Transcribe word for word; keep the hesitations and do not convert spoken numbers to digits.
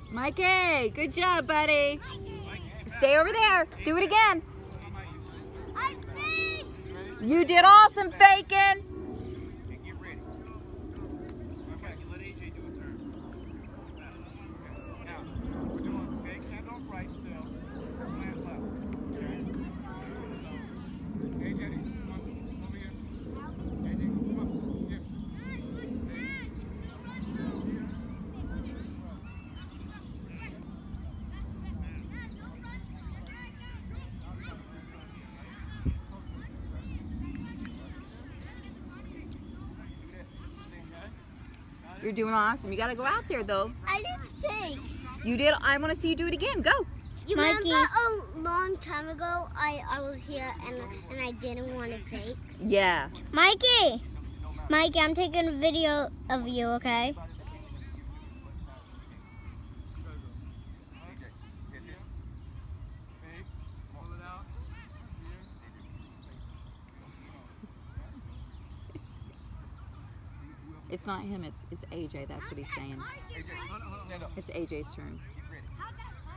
Mikey, good job, buddy. Stay over there. Do it again. I faked. You did awesome faking. You're doing awesome. You gotta go out there though. I did fake. You did. I want to see you do it again. Go. You Mikey. Remember a long time ago, I, I was here and and I didn't want to fake? Yeah. Mikey! Mikey, I'm taking a video of you, okay? It's not him, it's it's A J, that's what he's saying. It's A J's turn.